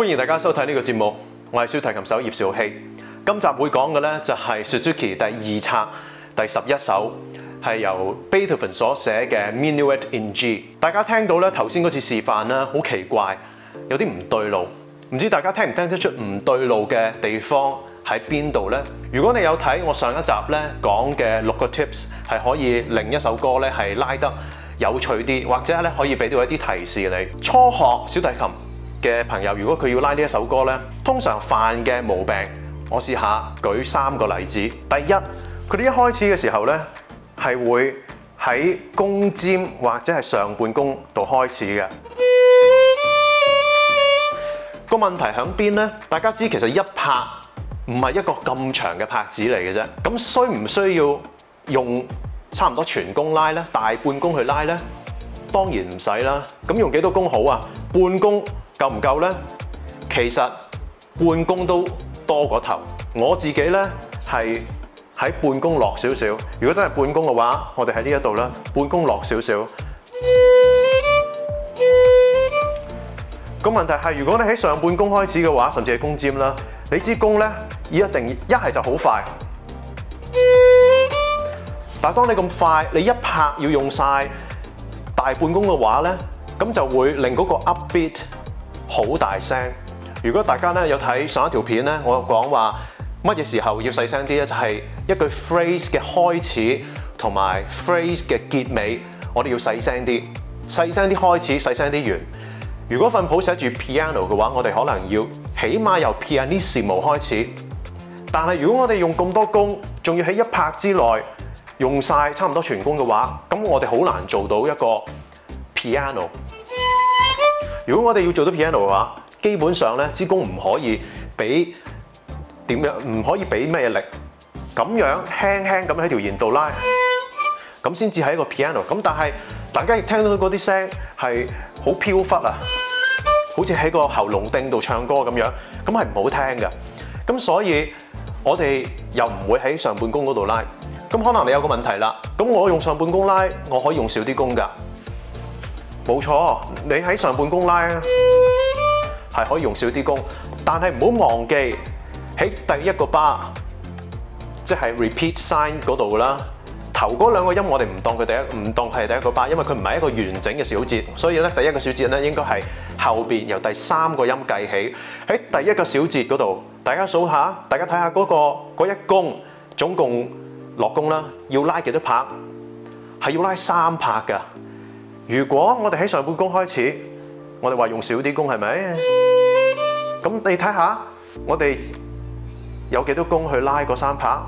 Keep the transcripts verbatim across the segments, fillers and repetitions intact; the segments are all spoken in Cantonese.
迎大家收睇呢個節目，我係小提琴手葉兆禧。今集會講嘅咧就係 Suzuki 第二冊第十一首，係由 Beethoven 所寫嘅 Minuet in G。大家聽到咧頭先嗰次示範咧，好奇怪，有啲唔對路，唔知大家聽唔聽得出唔對路嘅地方喺邊度呢？如果你有睇我上一集咧講嘅六個 tips， 係可以令一首歌咧係拉得有趣啲，或者咧可以俾到一啲提示你。初學小提琴嘅朋友，如果佢要拉呢一首歌咧，通常犯嘅毛病，我試下舉三個例子。第一，佢哋一開始嘅時候咧係會喺弓尖或者係上半弓度開始嘅。個問題喺邊呢？大家知其實一拍唔係一個咁長嘅拍子嚟嘅啫。咁需唔需要用差唔多全弓拉呢？大半弓去拉呢？當然唔使啦。咁用幾多弓好啊？半弓夠唔夠呢？其實半弓都多過頭。我自己呢係喺半弓落少少。如果真係半弓嘅話，我哋喺呢一度啦，半弓落少少。個問題係，如果你喺上半弓開始嘅話，甚至係弓尖啦，你支弓咧，一定一係就好快。但係當你咁快，你一拍要用晒大半弓嘅話咧，咁就會令嗰個 upbeat 好大聲。如果大家咧有睇上一條片咧，我有講話乜嘢時候要細聲啲咧，就係一句 phrase 嘅開始同埋 phrase 嘅結尾，我哋要細聲啲，細聲啲開始，細聲啲完。如果份譜寫住 piano 嘅話，我哋可能要起碼由 pianissimo 開始。但係如果我哋用咁多弓，仲要喺一拍之內用晒差唔多全弓嘅話，咁我哋好難做到一個 piano。如果我哋要做到 piano 嘅話，基本上咧支弓唔可以俾點樣，唔可以俾咩力，咁樣輕輕咁喺條弦度拉，咁先至係一個 piano。咁但係大家亦聽到嗰啲聲係好飄忽啊，好似喺個喉嚨頂度唱歌咁樣，咁係唔好聽嘅。咁所以我哋又唔會喺上半弓嗰度拉。咁可能你有個問題啦，咁我用上半弓拉，我可以用少啲弓㗎。冇錯，你喺上半弓拉係可以用少啲弓，但係唔好忘記喺第一個 bar，即係 repeat sign 嗰度啦。頭嗰兩個音我哋唔當佢第一，唔當係第一個巴，因為佢唔係一個完整嘅小節，所以咧第一個小節咧應該係後邊由第三個音計起。喺第一個小節嗰度，大家數下，大家睇下嗰個嗰一弓總共落弓啦，要拉幾多拍？係要拉三拍㗎。如果我哋喺上半弓開始，我哋話用少啲弓係咪？咁你睇下，我哋有幾多弓去拉嗰三拍？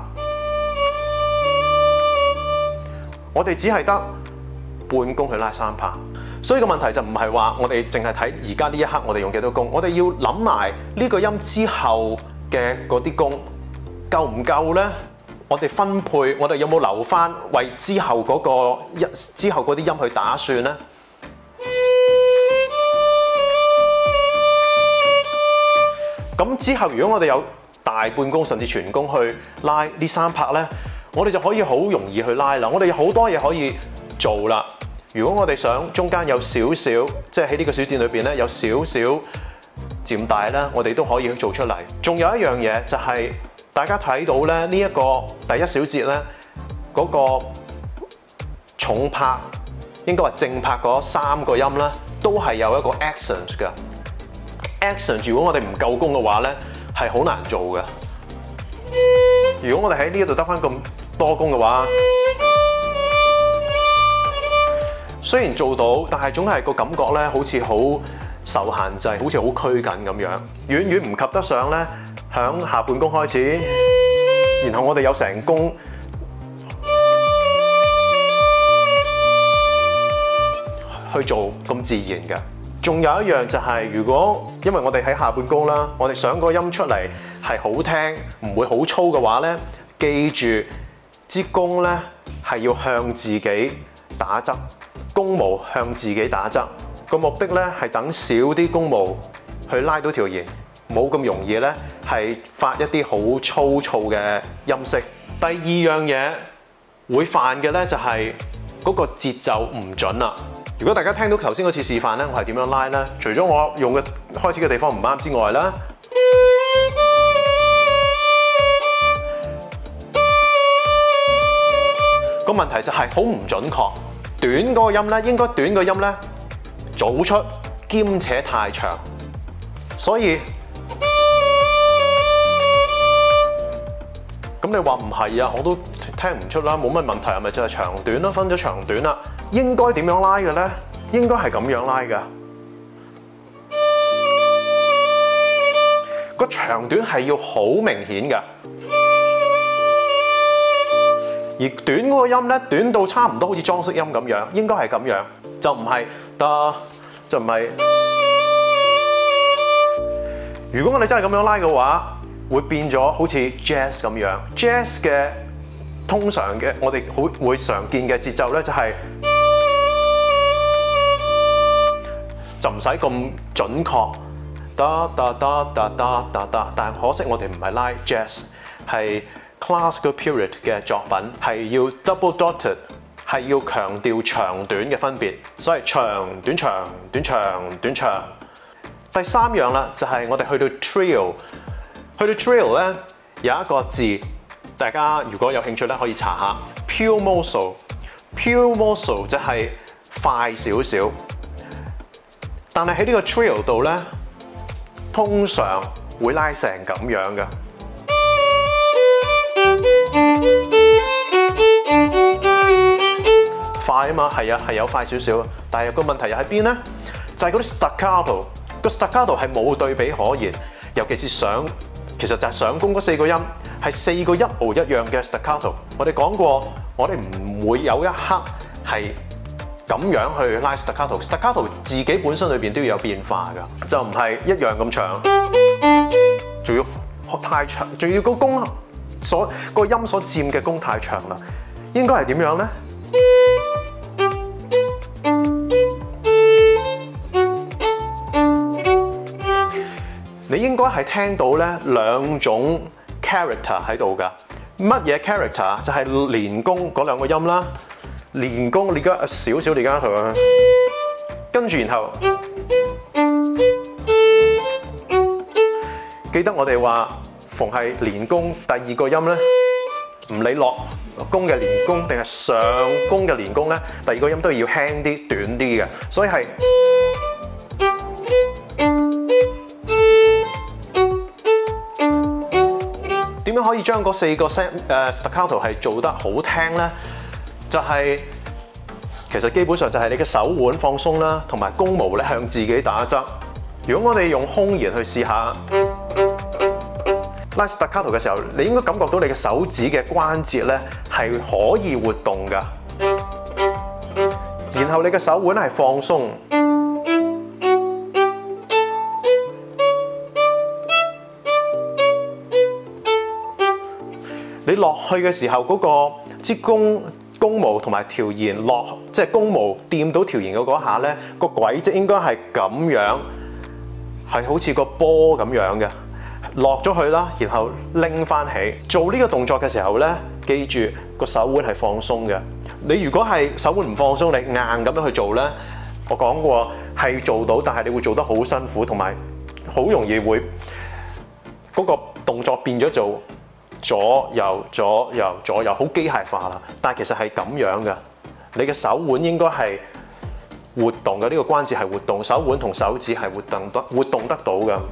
我哋只係得半弓去拉三拍，所以個問題就唔係話我哋淨係睇而家呢一刻我哋用幾多弓，我哋要諗埋呢個音之後嘅嗰啲弓夠唔夠呢？我哋分配，我哋有冇留翻為之後嗰個一之後嗰啲音去打算呢？咁之後如果我哋有大半弓甚至全弓去拉呢三拍呢，我哋就可以好容易去拉啦。我哋有好多嘢可以做啦。如果我哋想中間有少少，即係喺呢個小節裏邊咧有少少漸大咧，我哋都可以去做出嚟。仲有一樣嘢就係、是、大家睇到咧呢一、這個第一小節咧嗰、那個重拍，應該話正拍嗰三個音咧，都係有一個 accent 㗎。accent 如果我哋唔夠弓嘅話咧，係好難做嘅。如果我哋喺呢一度得返咁多弓嘅話，雖然做到，但係總係個感覺咧，好似好受限制，好似好拘謹咁樣，遠遠唔及得上咧響下半弓開始，然後我哋有成弓去做咁自然嘅。仲有一樣就係、是，如果因為我哋喺下半弓啦，我哋想個音出嚟係好聽，唔會好粗嘅話咧，記住支弓咧係要向自己打側，弓毛向自己打側。個目的咧係等少啲弓毛去拉到條弦，冇咁容易咧係發一啲好粗糙嘅音色。第二樣嘢會犯嘅咧就係、是、 嗰個節奏唔準啦。如果大家聽到頭先嗰次示範咧，我係點樣拉咧？除咗我用嘅開始嘅地方唔啱之外啦，個問題就係好唔準確。短嗰個音咧，應該短個音咧早出，兼且太長，所以。咁你話唔係啊？我都聽唔出啦，冇乜問題，係咪就係長短啦？分咗長短啦，應該點樣拉嘅咧？應該係咁樣拉㗎。個長短係要好明顯㗎，而短嗰個音咧，短到差唔多好似裝飾音咁樣，應該係咁樣，就唔係得，就唔係。如果我哋真係咁樣拉嘅話，會變咗好似 jazz 咁樣 ，jazz 嘅通常嘅我哋好會常見嘅節奏咧，就係、是、就唔使咁準確，噠噠噠噠噠噠噠。但可惜我哋唔係拉 jazz， 係 classical period 嘅作品，係要 double dotted， 係要強調長短嘅分別，所以長短長短長短長。第三樣啦，就係、是、我哋去到 trill。去到 trill 咧，有一個字，大家如果有興趣咧，可以查下 più mosso。più mosso 就係快少少，但係喺呢個 trill 度咧，通常會拉成咁樣嘅。快啊嘛，係啊，係有快少少，但係個問題又喺邊咧？就係嗰啲 staccato， 個 staccato 係冇對比可言，尤其是上。其實就係上弓嗰四個音，係四個一模一樣嘅 staccato。我哋講過，我哋唔會有一刻係咁樣去拉 staccato。staccato 自己本身裏邊都要有變化㗎，就唔係一樣咁長，仲要太長，仲要個弓所個音所佔嘅弓太長啦。應該係點樣咧？你應該係聽到咧兩種 character 喺度㗎。乜嘢 character？就係連弓嗰兩個音啦。連弓，你而家少少，你而家同佢，跟住然後記得我哋話，逢係連弓第二個音咧，唔理落弓嘅連弓定係上弓嘅連弓咧，第二個音都要輕啲、短啲嘅，所以係。點樣可以將嗰四個聲誒 staccato 係做得好聽咧？就係、是、其實基本上就係你嘅手腕放鬆啦，同埋弓毛咧向自己打側。如果我哋用空弦去試下拉 staccato 嘅時候，你應該感覺到你嘅手指嘅關節咧係可以活動㗎，然後你嘅手腕係放鬆。你落去嘅時候，嗰、那個支弓弓毛同埋條弦落，即係弓毛掂到條弦嘅嗰下咧，個軌跡應該係咁樣，係好似個波咁樣嘅，落咗去啦，然後拎翻起。做呢個動作嘅時候咧，記住個手腕係放鬆嘅。你如果係手腕唔放鬆，你硬咁樣去做咧，我講過係做到，但係你會做得好辛苦，同埋好容易會嗰、那個動作變咗做。左右左右左右，好機械化啦。但係其實係咁樣嘅，你嘅手腕應該係活動嘅，呢、這個關節係活動，手腕同手指係活動得活動得到嘅。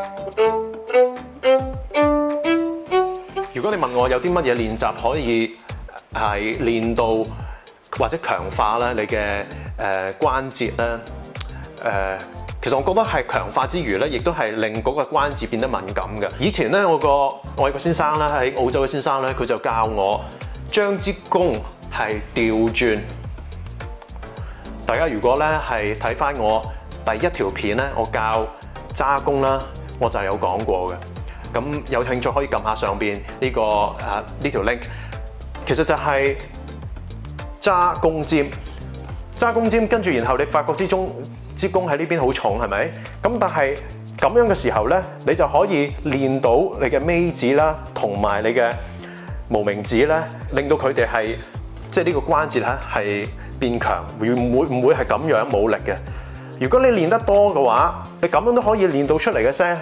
如果你問我有啲乜嘢練習可以係練到或者強化咧你嘅誒、呃、關節咧誒？呃其實我覺得係強化之餘咧，亦都係令嗰個關節變得敏感嘅。以前咧，我個我有個先生咧喺澳洲嘅先生咧，佢就教我將支弓係調轉。大家如果咧係睇翻我第一條片咧，我教揸弓啦，我就有講過嘅。咁有興趣可以撳下上邊呢、這個啊呢條 link。其實就係揸弓尖，揸弓尖，跟住然後你發覺之中。支弓喺呢邊好重係咪？咁但係咁樣嘅時候咧，你就可以練到你嘅尾指啦，同埋你嘅無名指咧，令到佢哋係即係呢個關節咧係變強，唔會唔會係咁樣冇力嘅。如果你練得多嘅話，你咁樣都可以練到出嚟嘅聲。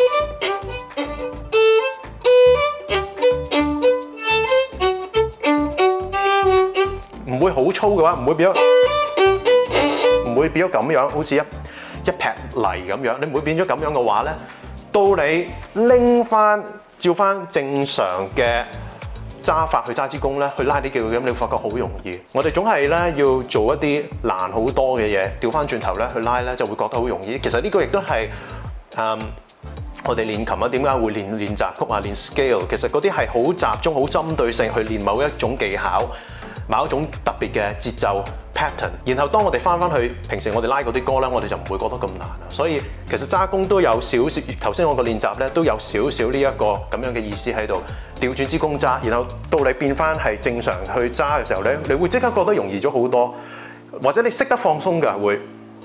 唔會好粗嘅話，唔會變咗，唔會變咗咁樣，好似一一劈泥咁樣。你唔會變咗咁樣嘅話咧，到你拎翻照翻正常嘅揸法去揸支弓咧，去拉啲叫咁，你會發覺好容易。我哋總係咧要做一啲難好多嘅嘢，調翻轉頭咧去拉咧就會覺得好容易。其實呢個亦都係誒我哋練琴啊，點解會練練習曲啊、練 scale？ 其實嗰啲係好集中、好針對性去練某一種技巧。某一種特別嘅節奏 pattern， 然後當我哋翻翻去平時我哋拉嗰啲歌咧，我哋就唔會覺得咁難啦。所以其實揸弓都有少少，頭先我個練習咧都有少少呢一個咁樣嘅意思喺度。調轉支弓揸，然後到你變翻係正常去揸嘅時候咧，你會即刻覺得容易咗好多，或者你識得放鬆㗎會。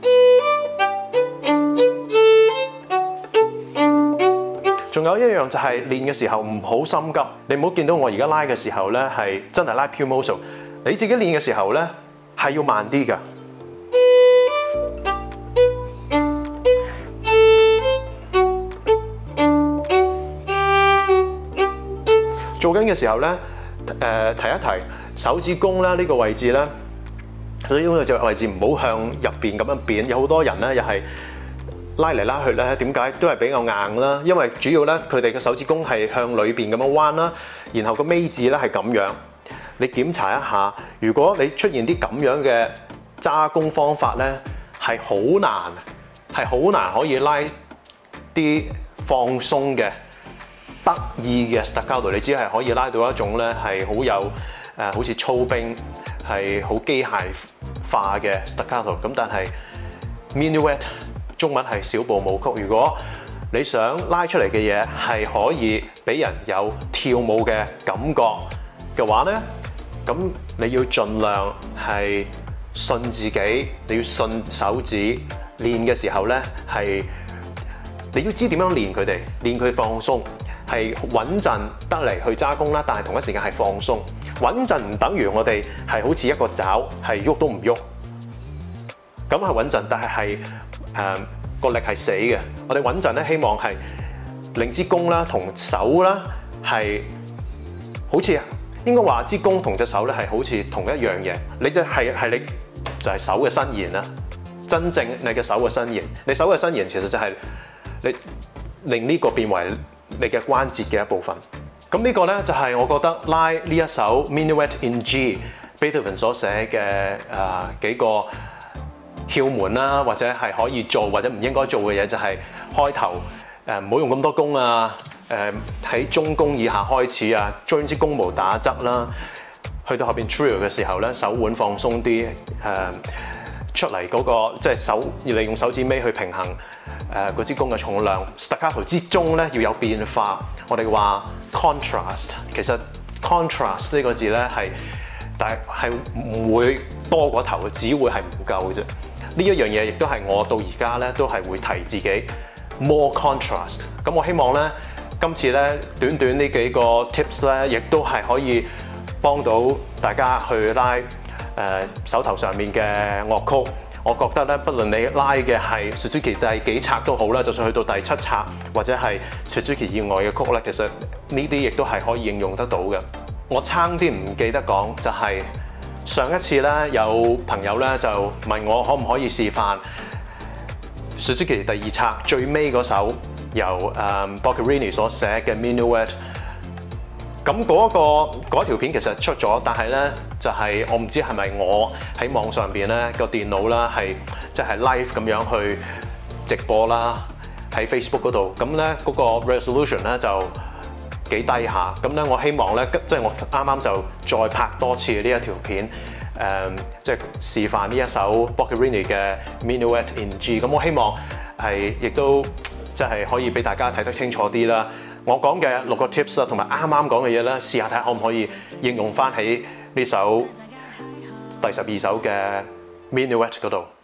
仲有一樣就係練嘅時候唔好心急，你唔好見到我而家拉嘅時候咧係真係拉 pure motion。你自己練嘅時候咧，係要慢啲㗎。做緊嘅時候咧，誒、呃、提一提手指公啦，呢個位置咧，手指公嘅隻位置唔好向入邊咁樣扁。有好多人咧又係拉嚟拉去咧，點解都係比較硬啦？因為主要咧佢哋嘅手指公係向裏邊咁樣彎啦，然後個尾指咧係咁樣。你檢查一下，如果你出現啲咁樣嘅揸弓方法咧，係好難，係好難可以拉啲放鬆嘅得意嘅 staccato。你只係可以拉到一種咧係好有誒、呃，好似操兵係好機械化嘅 staccato。咁但係 minuet 中文係小步舞曲。如果你想拉出嚟嘅嘢係可以俾人有跳舞嘅感覺嘅話咧，咁你要盡量係信自己，你要信手指。練嘅時候咧，係你要知點樣練佢哋，練佢放鬆，係穩陣得嚟去揸弓啦。但係同一時間係放鬆，穩陣唔等於我哋係好似一個爪係喐都唔喐，咁係穩陣，但係係誒個力係死嘅。我哋穩陣咧，希望係令支弓啦同手啦係好似。應該話支弓同隻手咧係好似同一樣嘢，你就係係你就係手嘅伸延啦。真正你嘅手嘅伸延，你手嘅伸延其實就係你令呢個變為你嘅關節嘅一部分。咁呢個咧就係我覺得拉呢一首 Minuet in G Beethoven 所寫嘅誒、呃、幾個竅門啦，或者係可以做或者唔應該做嘅嘢，就係、是、開頭誒唔好用咁多弓啊。誒喺中弓以下開始啊，將支弓毛打側啦，去到後邊 trio 嘅時候咧，手腕放鬆啲，誒、呃、出嚟嗰、那個即係手要利用手指尾去平衡誒嗰支弓嘅重量。Staccato 之中咧要有變化，我哋話 contrast， 其實 contrast 呢個字咧係，但係係唔會多過頭嘅，只會係唔夠嘅啫。呢一樣嘢亦都係我到而家咧都係會提自己 more contrast。咁我希望咧。今次咧短短呢幾個 tips 咧，亦都係可以幫到大家去拉誒、呃、手頭上面嘅樂曲。我覺得咧，不論你拉嘅係 Suzuki 第幾冊都好啦，就算去到第七冊或者係 Suzuki 以外嘅曲咧，其實呢啲亦都係可以應用得到嘅。我差啲唔記得講，就係、是、上一次咧有朋友咧就問我可唔可以示範 Suzuki 第二冊最尾嗰首。由誒 Boccherini 所寫嘅 Minuet， 咁嗰、那個嗰條片其實出咗，但係咧就係、是、我唔知係咪我喺網上邊咧個電腦啦係即係 live 咁樣去直播啦喺 Facebook 嗰度，咁咧嗰個 resolution 咧就幾低下，咁咧我希望咧即係我啱啱就再拍多次呢一條片，誒、嗯、即係示範呢一首 Boccherini 嘅 Minuet in G， 咁我希望係亦都。即係可以俾大家睇得清楚啲啦。我講嘅六個 tips 啦，同埋啱啱講嘅嘢咧，試下睇下可唔可以應用翻喺呢首第十二首嘅 Minuet嗰度。